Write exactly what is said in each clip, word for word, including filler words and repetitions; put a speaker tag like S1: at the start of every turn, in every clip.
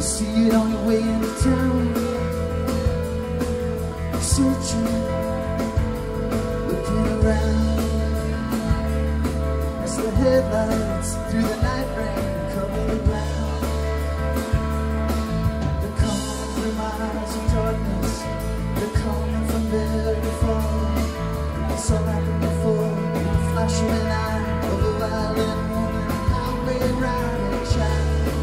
S1: see it on your way into town. Searching, looking around as the headlights through the night rain cover the ground. They're coming through miles of darkness. They're coming from very far. It's all happened before. The flash of an eye of a violent woman, highway riding child.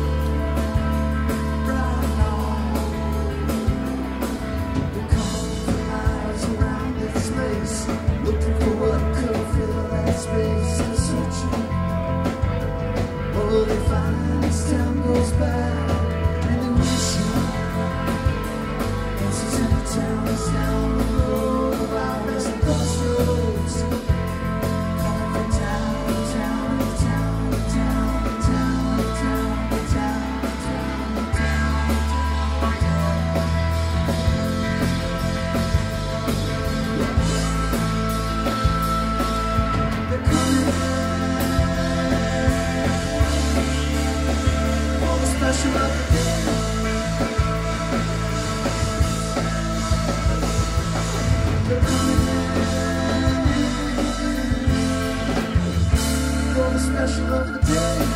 S1: Looking for what could fill that space and searching. All they find as time goes by, and they wish you answers in the town is down the road of ours and crossroads. Coming from town to town to town to town to town to town to town to town to town. Special of the day. They're coming for the special of the day.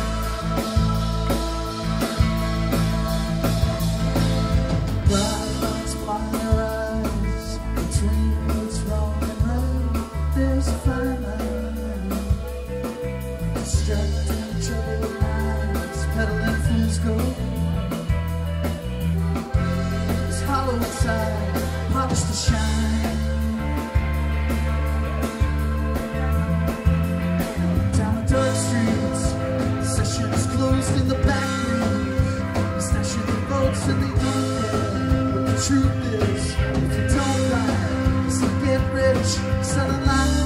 S1: Bright lights blind our eyes. Between what's wrong and right, there's a fine line. Distracting troubled minds, peddling fool's gold. It's hollow inside, polished to shine. Down the dark streets, the session is closed in the back rooms. Stashing the votes and they don't care. But the truth is, if you don't die, it's to get rich, selling life.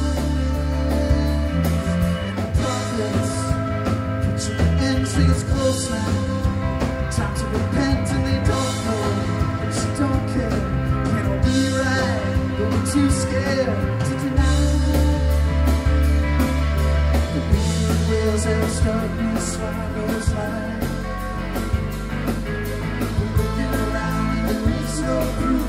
S1: And the profits, put your entries close now. Time to repent and they don't know, but you don't care. Can't all be right, but we're too scared to deny. The beating wheels as darkness swallows light. We're looking around and there is no proof.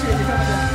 S2: Iya, kita ada.